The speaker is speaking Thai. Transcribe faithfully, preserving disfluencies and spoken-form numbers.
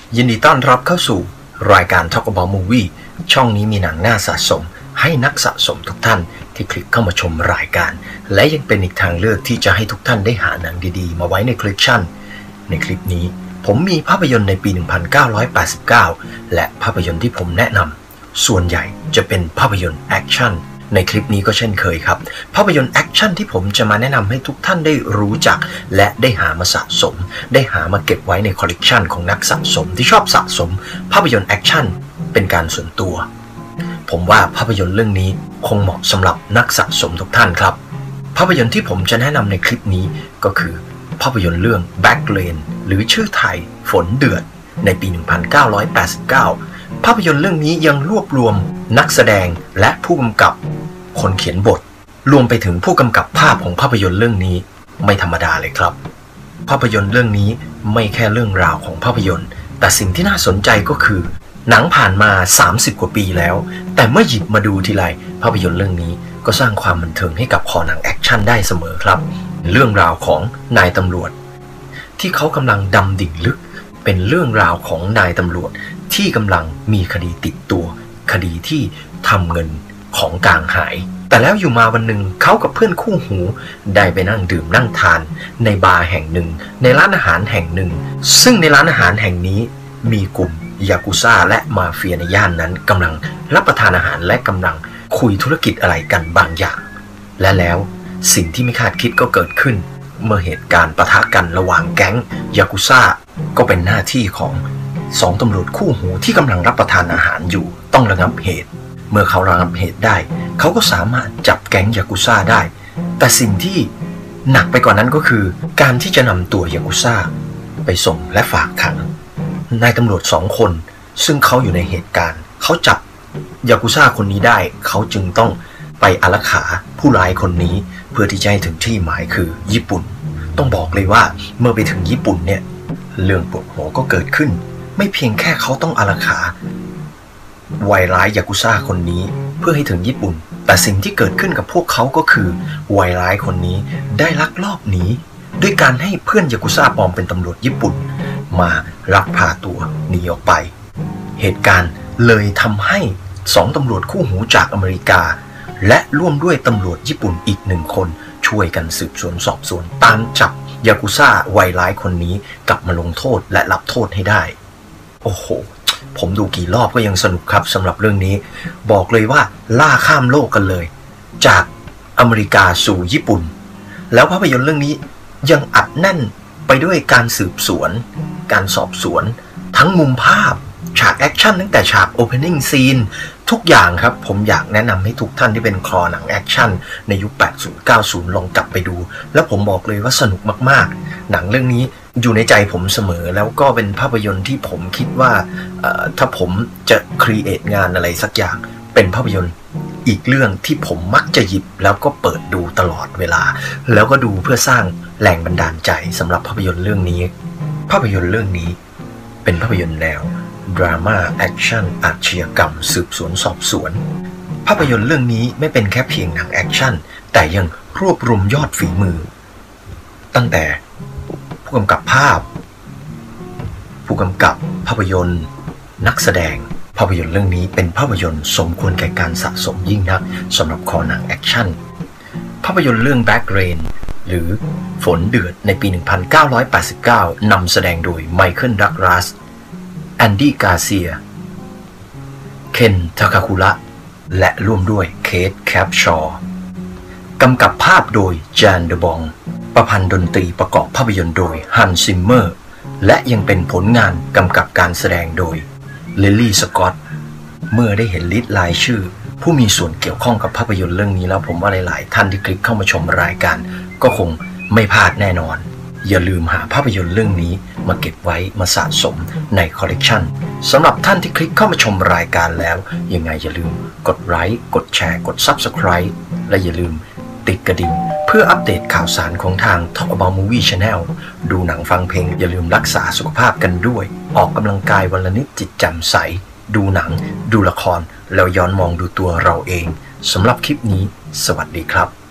ยินดีต้อนรับเข้าสู่รายการ Talk About Movie ช่องนี้มีหนังน่าสะสมให้นักสะสมทุกท่านที่คลิกเข้ามาชมรายการและยังเป็นอีกทางเลือกที่จะให้ทุกท่านได้หาหนังดีๆมาไว้ในคอลเลกชันในคลิปนี้ผมมีภาพยนตร์ในปี หนึ่งพันเก้าร้อยแปดสิบเก้า และภาพยนตร์ที่ผมแนะนำส่วนใหญ่จะเป็นภาพยนตร์แอคชั่นในคลิปนี้ก็เช่นเคยครับภาพยนตร์แอคชั่นที่ผมจะมาแนะนำให้ทุกท่านได้รู้จักและได้หามาสะสมได้หามาเก็บไว้ในคอลเลกชันของนักสะสมที่ชอบสะสมภาพยนตร์แอคชั่นเป็นการส่วนตัวผมว่าภาพยนตร์เรื่องนี้คงเหมาะสำหรับนักสะสมทุกท่านครับภาพยนตร์ที่ผมจะแนะนำในคลิปนี้ก็คือภาพยนตร์เรื่อง Back Lane หรือชื่อไทยฝนเดือดในปี หนึ่งพันเก้าร้อยแปดสิบเก้า ภาพยนตร์เรื่องนี้ยังรวบรวมนักแสดงและผู้กำกับคนเขียนบทรวมไปถึงผู้กำกับภาพของภาพยนตร์เรื่องนี้ไม่ธรรมดาเลยครับภาพยนตร์เรื่องนี้ไม่แค่เรื่องราวของภาพยนตร์แต่สิ่งที่น่าสนใจก็คือหนังผ่านมาสามสิบกว่าปีแล้วแต่เมื่อหยิบมาดูทีไรภาพยนตร์เรื่องนี้ก็สร้างความบันเทิงให้กับคอหนังแอคชั่นได้เสมอครับเรื่องราวของนายตำรวจที่เขากำลังดำดิ่งลึกเป็นเรื่องราวของนายตำรวจที่กำลังมีคดีติดตัวคดีที่ทำเงินของกลางหายแต่แล้วอยู่มาวันหนึ่งเขากับเพื่อนคู่หูได้ไปนั่งดื่มนั่งทานในบาร์แห่งหนึ่งในร้านอาหารแห่งหนึ่งซึ่งในร้านอาหารแห่งนี้มีกลุ่มยากุซ่าและมาเฟียในย่านนั้นกำลังรับประทานอาหารและกำลังคุยธุรกิจอะไรกันบางอย่างและแล้วสิ่งที่ไม่คาดคิดก็เกิดขึ้นเมื่อเหตุการณ์ปะทะกันระหว่างแก๊งยากุซ่าก็เป็นหน้าที่ของสองตำรวจคู่หูที่กำลังรับประทานอาหารอยู่ต้องระงับเหตุเมื่อเขาระงับเหตุได้เขาก็สามารถจับแก๊งยากุซ่าได้แต่สิ่งที่หนักไปกว่านั้นก็คือการที่จะนำตัวยากุซ่าไปส่งและฝากขังนายตำรวจสองคนซึ่งเขาอยู่ในเหตุการณ์เขาจับยากุซ่าคนนี้ได้เขาจึงต้องไปอารักขาผู้ร้ายคนนี้เพื่อที่จะให้ถึงที่หมายคือญี่ปุ่นต้องบอกเลยว่าเมื่อไปถึงญี่ปุ่นเนี่ยเรื่องปวดหัวก็เกิดขึ้นไม่เพียงแค่เขาต้องอารักขาวัยร้ายยากุซ่าคนนี้เพื่อให้ถึงญี่ปุ่นแต่สิ่งที่เกิดขึ้นกับพวกเขาก็คือวัยร้ายคนนี้ได้ลักลอบหนีด้วยการให้เพื่อนยากุซ่าปลอมเป็นตำรวจญี่ปุ่นมาลักพาตัวหนีออกไปเหตุการณ์เลยทำให้สองตำรวจคู่หูจากอเมริกาและร่วมด้วยตำรวจญี่ปุ่นอีกหนึ่งคนช่วยกันสืบสวนสอบสวนตามจับยากุซ่าวัยร้ายคนนี้กลับมาลงโทษและรับโทษให้ได้โอ้โหผมดูกี่รอบก็ยังสนุกครับสำหรับเรื่องนี้บอกเลยว่าล่าข้ามโลกกันเลยจากอเมริกาสู่ญี่ปุ่นแล้วภาพยนตร์เรื่องนี้ยังอัดแน่นไปด้วยการสืบสวนการสอบสวนทั้งมุมภาพฉากแอคชั่นตั้งแต่ฉาก Opening Scene ทุกอย่างครับผมอยากแนะนำให้ทุกท่านที่เป็นคอหนังแอคชั่นในยุค แปดสิบ เก้าสิบ ลองกลับไปดูแล้วผมบอกเลยว่าสนุกมากๆหนังเรื่องนี้อยู่ในใจผมเสมอแล้วก็เป็นภาพยนตร์ที่ผมคิดว่าถ้าผมจะครีเอทงานอะไรสักอย่างเป็นภาพยนตร์อีกเรื่องที่ผมมักจะหยิบแล้วก็เปิดดูตลอดเวลาแล้วก็ดูเพื่อสร้างแรงบันดาลใจสำหรับภาพยนตร์เรื่องนี้ภาพยนตร์เรื่องนี้เป็นภาพยนตร์แนวดราม่าแอคชั่นอาชญากรรมสืบสวนสอบสวนภาพยนตร์เรื่องนี้ไม่เป็นแค่เพียงหนังแอคชั่นแต่ยังรวบรวมยอดฝีมือตั้งแต่ผู้กำกับภาพผู้กำกับภาพยนตร์นักแสดงภาพยนตร์เรื่องนี้เป็นภาพยนตร์สมควรแก่การสะสมยิ่งนักสำหรับคอหนังแอคชั่นภาพยนตร์เรื่อง Back Lane หรือฝนเดือดในปี หนึ่งพันเก้าร้อยแปดสิบเก้า นำแสดงโดยไมเคิล ดักลาสแอนดี้ กาเซียเคน ทาคาคุระและร่วมด้วยเคท แคปชอร์กำกับภาพโดยจาน เดอบองประพันธ์ดนตรีประกอบภาพยนตร์โดยฮัน ซิมเมอร์และยังเป็นผลงานกำกับการแสดงโดยลิลลี่ สกอตต์เมื่อได้เห็นลิสต์รายชื่อผู้มีส่วนเกี่ยวข้องกับภาพยนตร์เรื่องนี้แล้วผมว่าหลายๆท่านที่คลิกเข้ามาชมรายการก็คงไม่พลาดแน่นอนอย่าลืมหาภาพยนตร์เรื่องนี้มาเก็บไว้มาสะสมในคอลเลกชันสำหรับท่านที่คลิกเข้ามาชมรายการแล้วยังไงอย่าลืมกดไลค์กดแชร์กด ซับสไครบ์ และอย่าลืมติดกระดิ่งเพื่ออัปเดตข่าวสารของทาง Talk About Movie Channel ดูหนังฟังเพลงอย่าลืมรักษาสุขภาพกันด้วยออกกำลังกายวันละนิดจิตแจ่มใสดูหนังดูละครแล้วย้อนมองดูตัวเราเองสำหรับคลิปนี้สวัสดีครับ